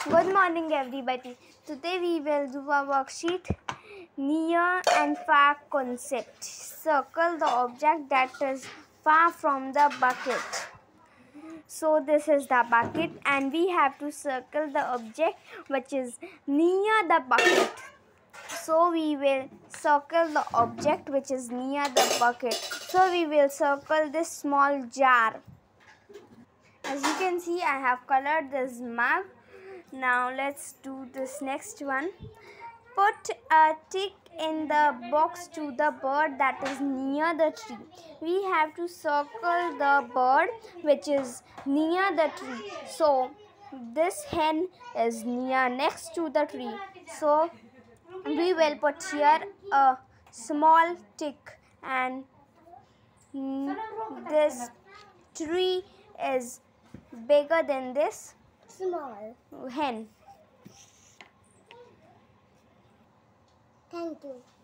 Good morning, everybody. Today we will do a worksheet near and far concept. Circle the object that is far from the bucket. So this is the bucket and we have to circle the object which is near the bucket. So we will circle the object which is near the bucket. So we will circle this small jar. As you can see, I have colored this mug. Now let's do this next one. Put a tick in the box to the bird that is near the tree. We have to circle the bird which is near the tree. So this hen is near next to the tree. So we will put here a small tick, and this tree is bigger than this small hen. Thank you.